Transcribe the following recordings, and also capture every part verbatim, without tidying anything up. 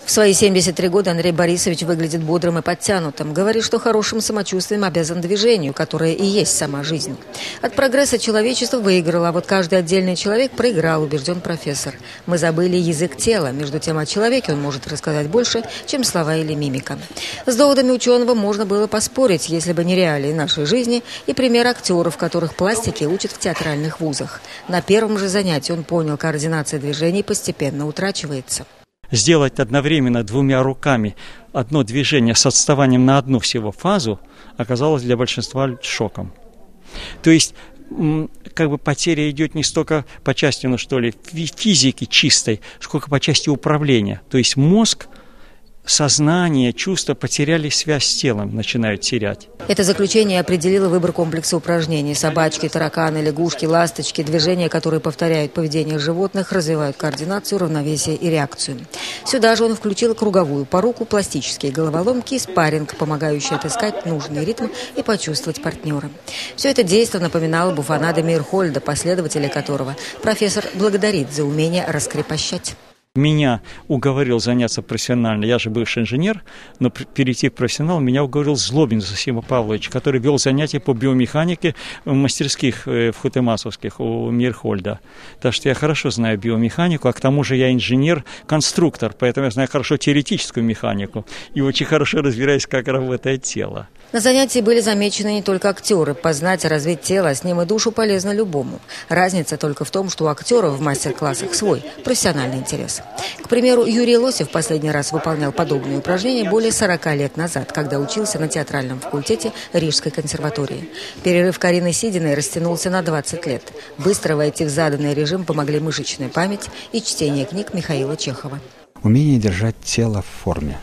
В свои семьдесят три года Андрей Борисович выглядит бодрым и подтянутым. Говорит, что хорошим самочувствием обязан движению, которое и есть сама жизнь. От прогресса человечество выиграло, а вот каждый отдельный человек проиграл, убежден профессор. Мы забыли язык тела. Между тем, о человеке он может рассказать больше, чем слова или мимика. С доводами ученого можно было поспорить, если бы не реалии нашей жизни и пример актеров, которых пластике учат в театральных вузах. На первом же занятии он понял, координация движений постепенно утрачивается. Сделать одновременно двумя руками одно движение с отставанием на одну всего фазу оказалось для большинства шоком. То есть, как бы потеря идет не столько по части, ну что ли, физики чистой, сколько по части управления. То есть мозг, сознание, чувства потеряли связь с телом, начинают терять. Это заключение определило выбор комплекса упражнений. Собачки, тараканы, лягушки, ласточки, движения, которые повторяют поведение животных, развивают координацию, равновесие и реакцию. Сюда же он включил круговую поруку, пластические головоломки и спарринг, помогающий отыскать нужный ритм и почувствовать партнера. Все это действо напоминало буфонады Мейерхольда, последователя которого профессор благодарит за умение раскрепощать. Меня уговорил заняться профессионально, я же бывший инженер, но перейти к профессионалу меня уговорил Злобин Зосим Павлович, который вел занятия по биомеханике в мастерских в Хутемасовских у Мейерхольда. Так что я хорошо знаю биомеханику, а к тому же я инженер-конструктор, поэтому я знаю хорошо теоретическую механику и очень хорошо разбираюсь, как работает тело. На занятии были замечены не только актеры. Познать и развить тело, с ним и душу полезно любому. Разница только в том, что у актеров в мастер-классах свой профессиональный интерес. К примеру, Юрий Лосев последний раз выполнял подобные упражнения более сорока лет назад, когда учился на театральном факультете Рижской консерватории. Перерыв Карины Сидиной растянулся на двадцать лет. Быстро войти в заданный режим помогли мышечная память и чтение книг Михаила Чехова. Умение держать тело в форме.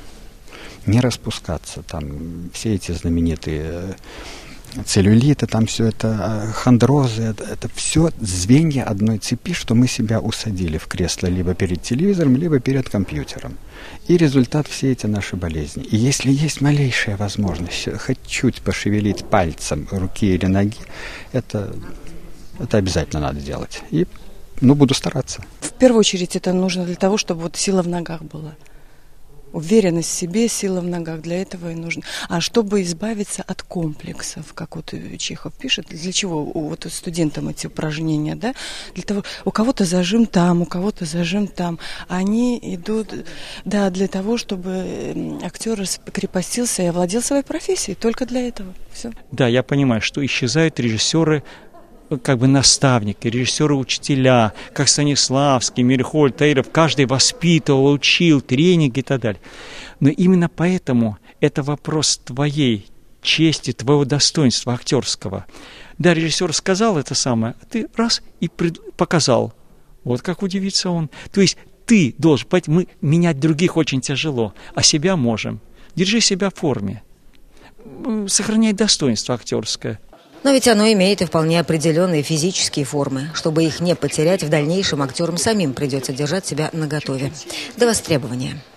Не распускаться, там все эти знаменитые целлюлиты, там все это, хондрозы, это, это все звенья одной цепи, что мы себя усадили в кресло либо перед телевизором, либо перед компьютером. И результат все эти наши болезни. И если есть малейшая возможность хоть чуть пошевелить пальцем руки или ноги, это, это обязательно надо делать. И, ну, буду стараться. В первую очередь это нужно для того, чтобы вот сила в ногах была. Уверенность в себе, сила в ногах, для этого и нужно. А чтобы избавиться от комплексов, как вот Чехов пишет, для чего вот студентам эти упражнения, да? Для того, у кого-то зажим там, у кого-то зажим там. Они идут, да, для того, чтобы актер раскрепостился и овладел своей профессией. Только для этого. Все. Да, я понимаю, что исчезают режиссеры, как бы наставники, режиссеры-учителя, как Станиславский, Мейерхольд, Таиров, каждый воспитывал, учил, тренинги и так далее. Но именно поэтому это вопрос твоей чести, твоего достоинства актерского. Да, режиссер сказал это самое, а ты раз и показал. Вот как удивится он. То есть ты должен, понимаете, мы менять других очень тяжело, а себя можем. Держи себя в форме. Сохраняй достоинство актерское. Но ведь оно имеет и вполне определенные физические формы. Чтобы их не потерять, в дальнейшем актерам самим придется держать себя наготове. До востребования.